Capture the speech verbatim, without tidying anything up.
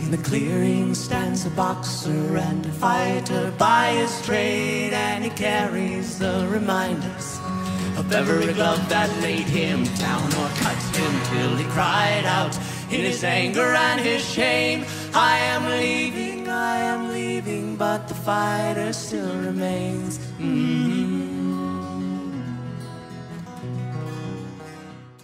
In the clearing stands a boxer and a fighter by his trade, and he carries the reminders of every glove that laid him down or cut him till he cried out in his anger and his shame, I am leaving, I am leaving, but the fighter still remains. Mm-hmm.